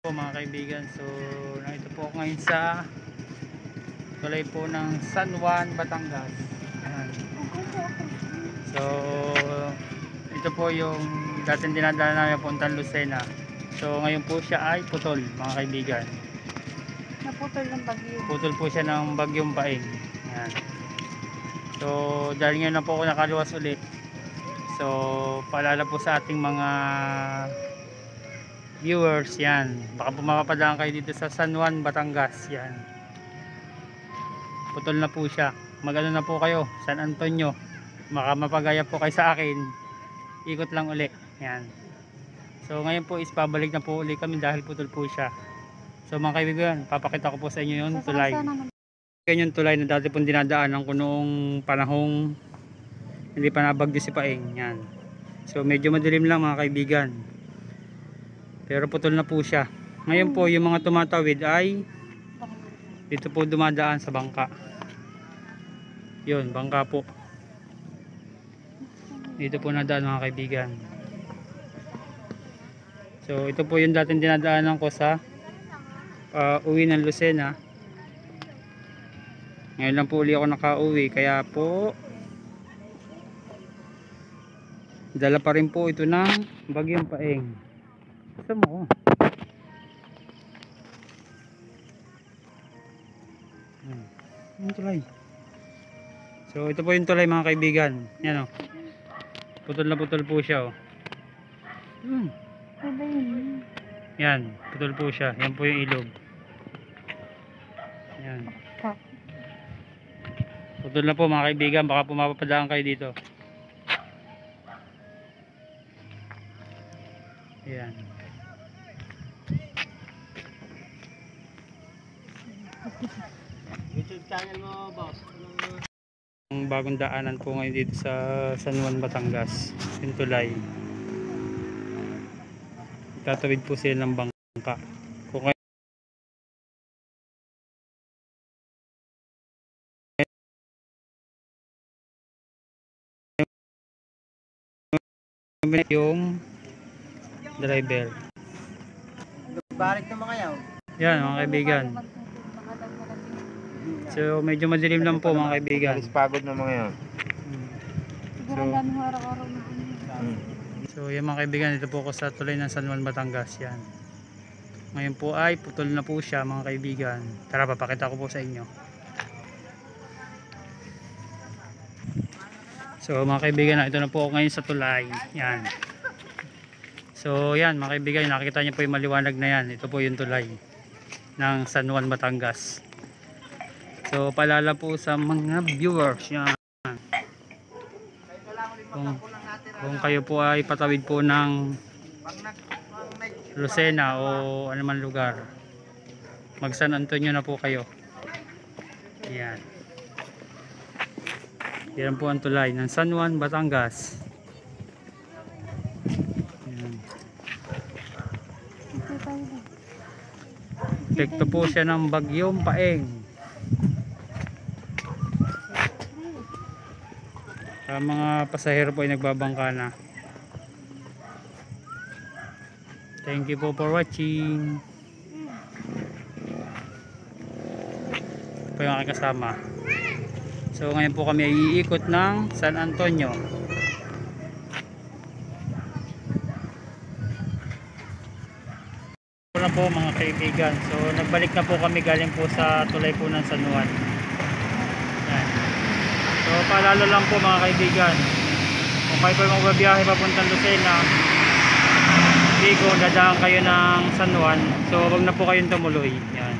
Po mga kaibigan, so narito po ako ngayon sa tulay po ng San Juan, Batangas. Ayan. So ito po yung dating dinadala namin puntang Lucena. So ngayon po siya ay putol mga kaibigan. Naputol ng bagyo. Putol po siya ng bagyong Paeng. Ayan. So dahil ngayon na po ako nakaluwas ulit, so paalala po sa ating mga viewers, yan, baka pumapadaan kayo dito sa San Juan, Batangas. Yan, putol na po siya. Magano na po kayo, San Antonio, baka mapagaya po kayo sa akin, ikot lang uli. Yan, so ngayon po is pabalik na po uli kami dahil putol po siya. So mga kaibigan, papakita ko po sa inyo yung tulay. Yan yung tulay na dati pong dinadaanan ko noong panahong hindi pa nabagyo si Paeng. Yan, so medyo madilim lang mga kaibigan, pero putol na po siya. Ngayon po yung mga tumatawid ay dito po dumadaan sa bangka. Yun, bangka po. Dito po nadaan mga kaibigan. So ito po yung dating dinadaanan ko sa uwi ng Lucena. Ngayon lang po uli ako nakauwi, kaya po dala pa rin po ito ng bagyong Paeng. Gusto mo? Yung tulay. So ito po yung tulay mga kaibigan. Yan o. Putol na putol po siya o. Yan, putol po siya. Yan po yung ilog. Yan. Putol na po mga kaibigan. Baka pumapapadaan kayo dito. Yan. YouTube channel mo, boss. Ang bagong daanan po ngayon dito sa San Juan, Batangas, yung tulay. Tatawid po sila ng bangka. Kung kayo yung driver. Balik ng mga yaw. Yan mga kaibigan. So medyo madilim lang po mga kaibigan. Pagod ng mga yaw. Siguro ang dami araw-araw na So yan mga kaibigan, ito po ako sa tulay ng San Juan, Batangas. Yan. Ngayon po ay putol na po siya mga kaibigan. Tara, papakita ko po sa inyo. So mga kaibigan, ito na po ako ngayon sa tulay. Yan. So yan mga kaibigan, nakikita niyo po yung maliwanag na yan. Ito po yung tulay ng San Juan, Batangas. So paalala po sa mga viewers, yan, kung kayo po ay patawid po ng Lucena o anuman lugar, mag San Antonio na po kayo. Yan. Yan po ang tulay ng San Juan, Batangas. Yan. Epekto po siya ng bagyong Paeng. Ang mga pasahero po ay nagbabangka na. Thank you po for watching. Ito po yung aking kasama. So ngayon po kami ay iikot ng San Antonio. Ito na po mga kaibigan. So nagbalik na po kami galing po sa tulay po ng San Juan. Yan. So paalala lang po mga kaibigan, kung kayo po magbabiyahe papuntang Lucena, kung dadaan kayo ng San Juan, so wag na po kayong tumuloy. Yan.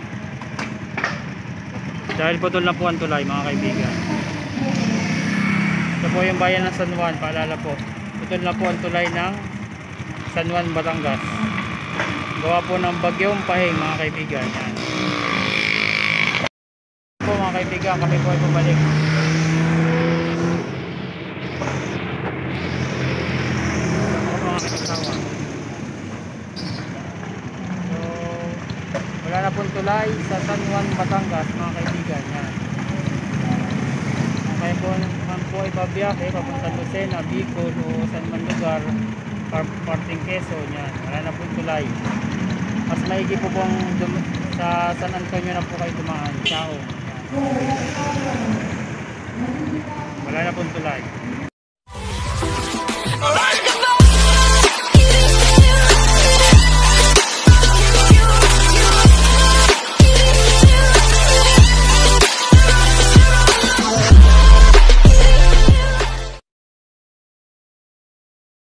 Dahil putol na po ang tulay mga kaibigan. Ito po yung bayan ng San Juan, paalala po. Putol na po ang tulay ng San Juan, Batangas. Gawa po ng bagyong Paeng mga kaibigan. Yan. Po mga kaibigan, kami po ay bumalik. Wala na pong tulay sa San Juan, Batangas mga kaibigan. Yan. Kung kayo po ay babiyahe papunta Lucena, Bicol o saan man lugar, parting Quezon, yan. Wala na pong tulay. mas maigi po pong sa San Antonio na po kayo dumaan. Ciao. Wala na pong tulay.